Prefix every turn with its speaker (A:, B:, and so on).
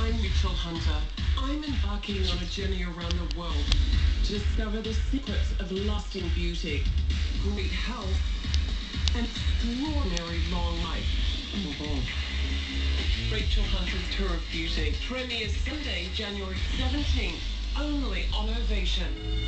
A: I'm Rachel Hunter. I'm embarking on a journey around the world to discover the secrets of lasting beauty, great health, and extraordinary long life. Rachel Hunter's Tour of Beauty premieres Sunday, January 17th, only on Ovation.